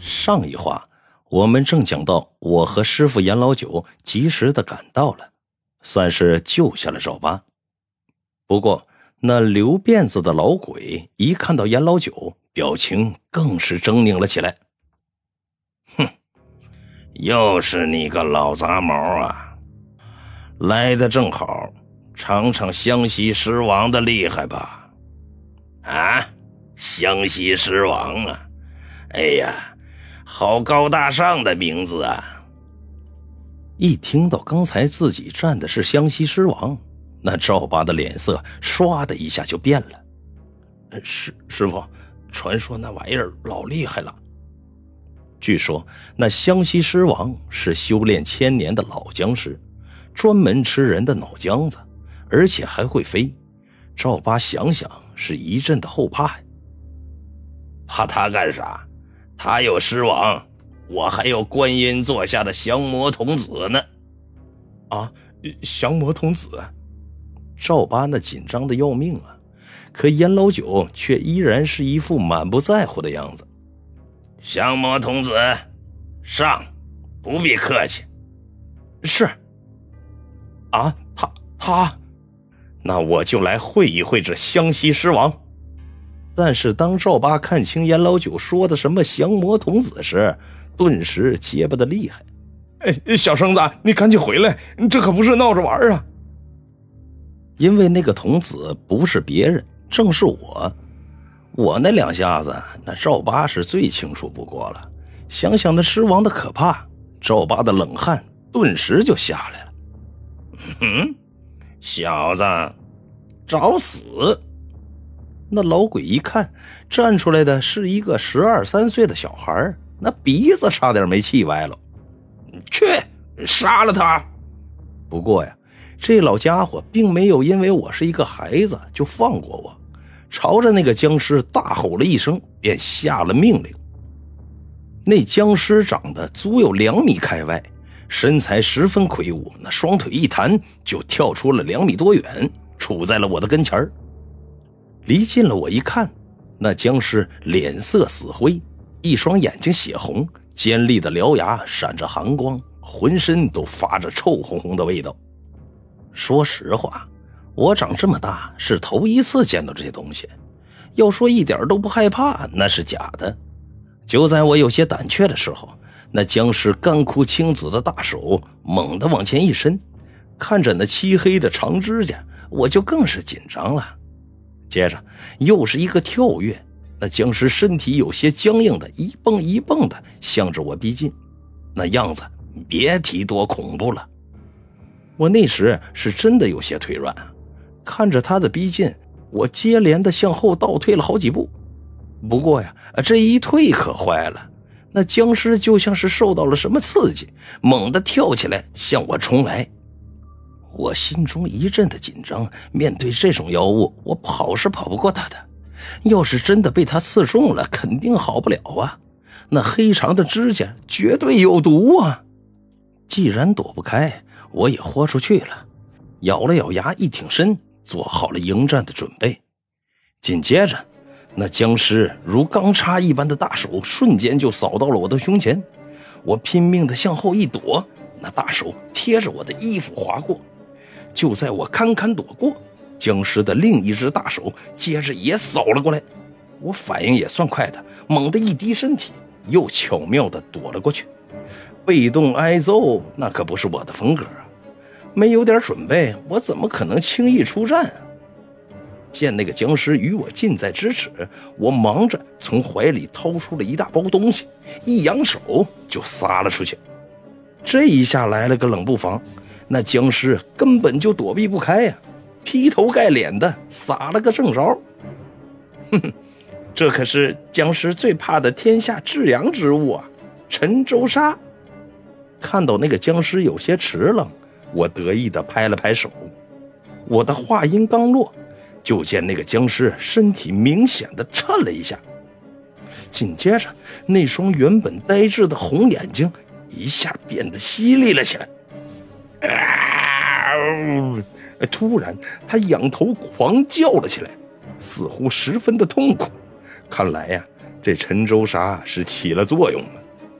上一话我们正讲到我和师傅严老九及时的赶到了，算是救下了赵八。不过那留辫子的老鬼一看到严老九，表情更是狰狞了起来。 哼，又是你个老杂毛啊，来的正好，尝尝湘西狮王的厉害吧。啊，湘西狮王啊，哎呀，好高大上的名字啊。 一听到刚才自己站的是湘西狮王，那赵八的脸色唰的一下就变了。师傅，传说那玩意儿老厉害了。据说那湘西狮王是修炼1000年的老僵尸，专门吃人的脑浆子，而且还会飞。赵八想想是一阵的后怕呀。 怕他干啥？他有狮王，我还有观音座下的降魔童子呢。 啊，降魔童子？赵八那紧张的要命啊，可严老九却依然是一副满不在乎的样子。 降魔童子，上，不必客气。 是。啊，他，那我就来会一会这湘西狮王。但是当赵八看清严老九说的什么降魔童子时，顿时结巴的厉害。 小生子，你赶紧回来，这可不是闹着玩啊。 因为那个童子不是别人，正是我。我那两下子，那赵八是最清楚不过了。想想那狮王的可怕，赵八的冷汗顿时就下来了。 小子，找死！ 那老鬼一看站出来的是一个12、13岁的小孩，那鼻子差点没气歪了。 去，杀了他！ 不过呀，这老家伙并没有因为我是一个孩子就放过我，朝着那个僵尸大吼了一声，便下了命令。那僵尸长得足有2米开外，身材十分魁梧，那双腿一弹就跳出了2米多远，杵在了我的跟前儿。离近了我一看，那僵尸脸色死灰，一双眼睛血红，尖利的獠牙闪着寒光，浑身都发着臭烘烘的味道。说实话，我长这么大是头一次见到这些东西，要说一点都不害怕那是假的。就在我有些胆怯的时候，那僵尸干枯青紫的大手猛地往前一伸，看着那漆黑的长指甲，我就更是紧张了。接着又是一个跳跃，那僵尸身体有些僵硬的一蹦一蹦的向着我逼近，那样子别提多恐怖了。我那时是真的有些腿软，看着他的逼近，我接连的向后倒退了好几步。不过呀，这一退可坏了，那僵尸就像是受到了什么刺激，猛地跳起来向我冲来。我心中一阵的紧张，面对这种妖物，我跑是跑不过他的。要是真的被他刺中了，肯定好不了啊！那黑长的指甲绝对有毒啊！既然躲不开，我也豁出去了，咬了咬牙，一挺身，做好了迎战的准备。紧接着，那僵尸如钢叉一般的大手瞬间就扫到了我的胸前，我拼命的向后一躲，那大手贴着我的衣服划过。就在我堪堪躲过，僵尸的另一只大手接着也扫了过来。我反应也算快的，猛地一低身体，又巧妙地躲了过去。被动挨揍那可不是我的风格啊，没有点准备，我怎么可能轻易出战啊？见那个僵尸与我近在咫尺，我忙着从怀里掏出了一大包东西，一扬手就撒了出去。这一下来了个冷不防，那僵尸根本就躲避不开呀，劈头盖脸的撒了个正着。这可是僵尸最怕的天下至阳之物啊，沉舟沙。看到那个僵尸有些迟愣，我得意的拍了拍手。我的话音刚落，就见那个僵尸身体明显的颤了一下，紧接着那双原本呆滞的红眼睛一下变得犀利了起来。突然他仰头狂叫了起来，似乎十分的痛苦。看来呀， 这陈州沙是起了作用了。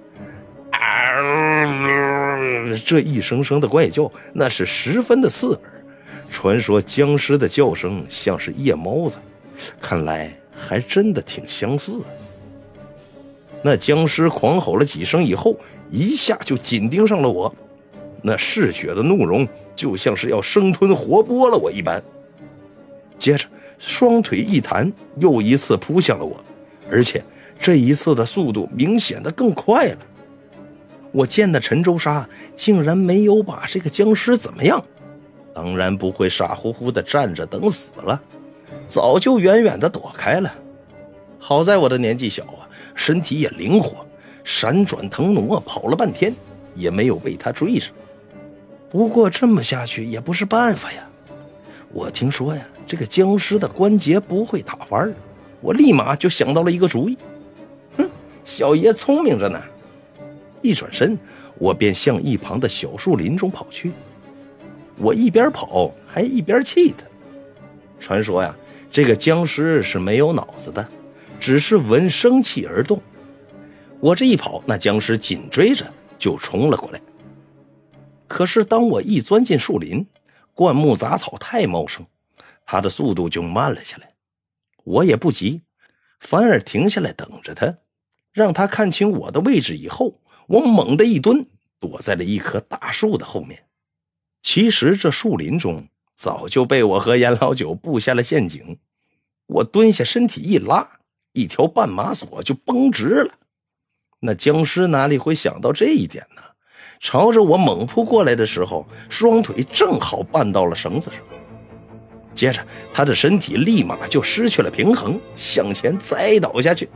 这一声声的怪叫，那是十分的刺耳。传说僵尸的叫声像是夜猫子，看来还真的挺相似。那僵尸狂吼了几声以后，一下就紧盯上了我，那嗜血的怒容就像是要生吞活剥了我一般。接着双腿一弹，又一次扑向了我，而且这一次的速度明显的更快了。我见那陈州沙竟然没有把这个僵尸怎么样，当然不会傻乎乎的站着等死了，早就远远的躲开了。好在我的年纪小啊，身体也灵活，闪转腾挪跑了半天也没有被他追上。不过这么下去也不是办法呀，我听说呀，这个僵尸的关节不会打翻，我立马就想到了一个主意。小爷聪明着呢。一转身，我便向一旁的小树林中跑去。我一边跑还一边气他。传说呀，这个僵尸是没有脑子的，只是闻生气而动。我这一跑，那僵尸紧追着就冲了过来。可是当我一钻进树林，灌木杂草太茂盛，他的速度就慢了下来。我也不急，反而停下来等着他，让他看清我的位置以后，我猛地一蹲，躲在了一棵大树的后面。其实这树林中早就被我和严老九布下了陷阱。我蹲下身体一拉，一条绊马索就绷直了。那僵尸哪里会想到这一点呢？朝着我猛扑过来的时候，双腿正好绊到了绳子上。接着他的身体立马就失去了平衡，向前栽倒下去。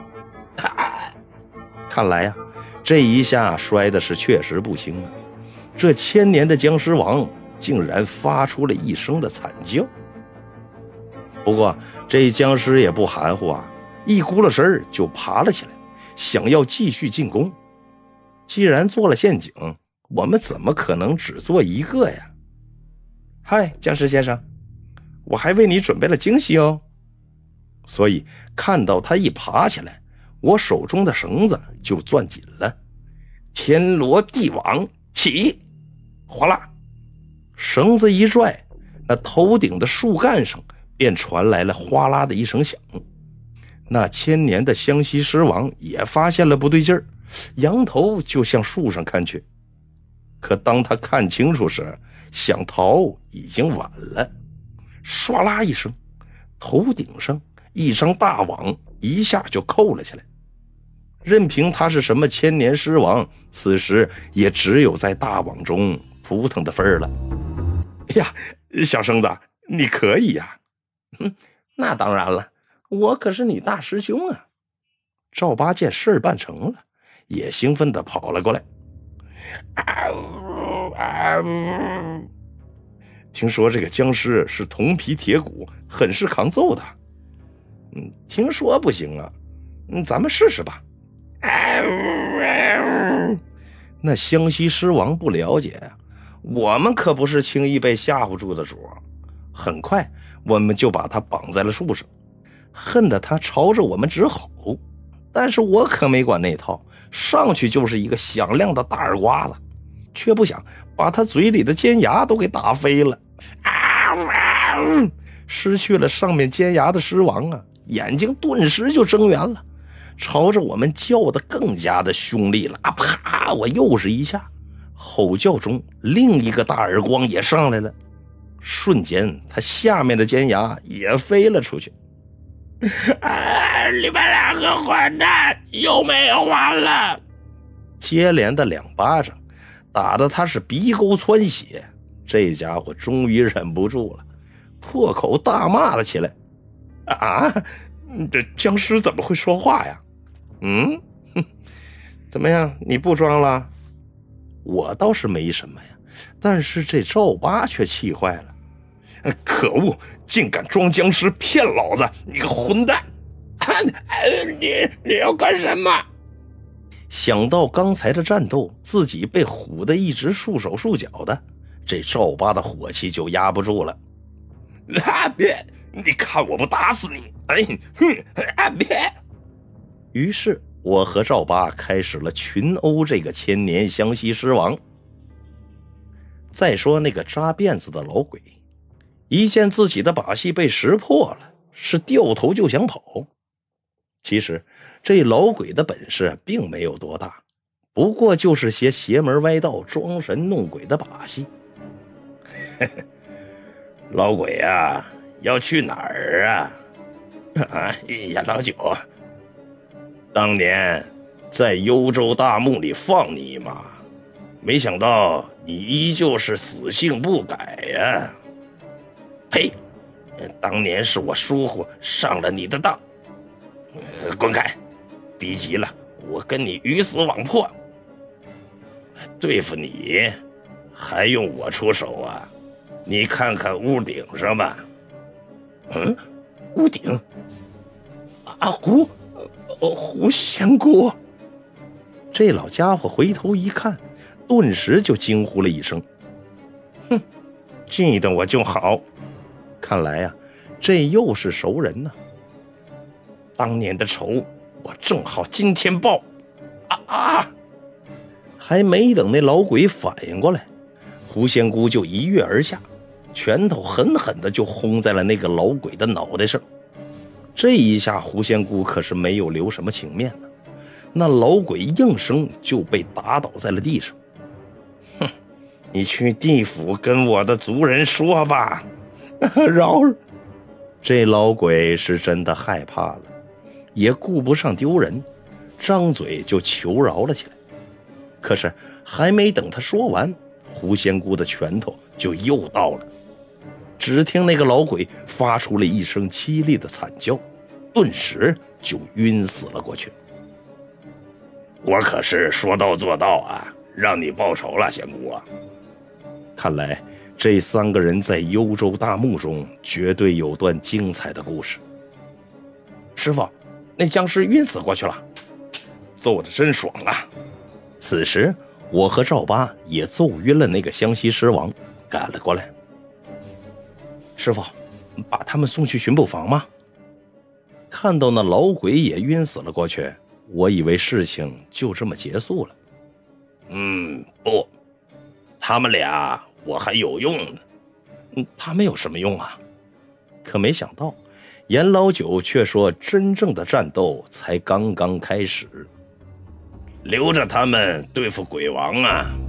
看来呀，这一下摔的是确实不轻啊！这千年的僵尸王竟然发出了一声的惨叫。不过这僵尸也不含糊啊，一咕噜身就爬了起来，想要继续进攻。既然做了陷阱，我们怎么可能只做一个呀？嗨，僵尸先生，我还为你准备了惊喜哦。所以看到他一爬起来，我手中的绳子就攥紧了。天罗地网起！哗啦，绳子一拽，那头顶的树干上便传来了哗啦的一声响。那千年的湘西狮王也发现了不对劲儿，仰头就向树上看去。可当他看清楚时，想逃已经晚了。唰啦一声，头顶上一张大网一下就扣了下来。任凭他是什么千年狮王，此时也只有在大网中扑腾的份儿了。 哎呀，小生子，你可以呀！ 那当然了，我可是你大师兄啊！赵八见事儿办成了，也兴奋地跑了过来。听说这个僵尸是铜皮铁骨，很是抗揍的。听说不行啊，咱们试试吧。那湘西狮王不了解啊，我们可不是轻易被吓唬住的主。很快我们就把他绑在了树上，恨得他朝着我们直吼。但是我可没管那套，上去就是一个响亮的大耳刮子，却不想把他嘴里的尖牙都给打飞了。失去了上面尖牙的狮王啊，眼睛顿时就睁圆了，朝着我们叫得更加的凶厉了。啪！我又是一下，吼叫中另一个大耳光也上来了，瞬间他下面的尖牙也飞了出去。 你们两个混蛋，又没有完了！ 接连的2巴掌打得他是鼻沟窜血，这家伙终于忍不住了，破口大骂了起来。 这僵尸怎么会说话呀？ 怎么样，你不装了？我倒是没什么呀，但是这赵八却气坏了。 可恶，竟敢装僵尸骗老子，你个混蛋！ 你要干什么？ 想到刚才的战斗，自己被唬得一直束手束脚的，这赵八的火气就压不住了。 别！你看我不打死你！别！ 于是我和赵八开始了群殴这个千年湘西狮王。再说那个扎辫子的老鬼，一见自己的把戏被识破了，是掉头就想跑。其实这老鬼的本事并没有多大，不过就是些邪门歪道装神弄鬼的把戏。 老鬼啊，要去哪儿啊？啊呀，老九，当年在幽州大墓里放你嘛，没想到你依旧是死性不改呀！呸！当年是我疏忽上了你的当，滚开！逼急了，我跟你鱼死网破。对付你，还用我出手啊？你看看屋顶上吧。 嗯，屋顶。阿胡，胡仙姑。 这老家伙回头一看，顿时就惊呼了一声：“ 哼，记得我就好。 看来呀，这又是熟人呢。 当年的仇，我正好今天报。” 还没等那老鬼反应过来，胡仙姑就一跃而下，拳头狠狠的就轰在了那个老鬼的脑袋上。这一下胡仙姑可是没有留什么情面呢，那老鬼应声就被打倒在了地上。 哼，你去地府跟我的族人说吧。 饶！ 这老鬼是真的害怕了，也顾不上丢人，张嘴就求饶了起来。可是还没等他说完，胡仙姑的拳头就又到了。只听那个老鬼发出了一声凄厉的惨叫，顿时就晕死了过去。 我可是说到做到啊，让你报仇了，仙姑啊！ 看来这三个人在幽州大墓中绝对有段精彩的故事。 师傅，那僵尸晕死过去了，揍得真爽啊！ 此时我和赵八也揍晕了那个湘西狮王，赶了过来。 师傅，把他们送去巡捕房吗？ 看到那老鬼也晕死了过去，我以为事情就这么结束了。 不，他们俩我还有用呢。 他们有什么用啊？可没想到严老九却说真正的战斗才刚刚开始。 留着他们对付鬼王啊，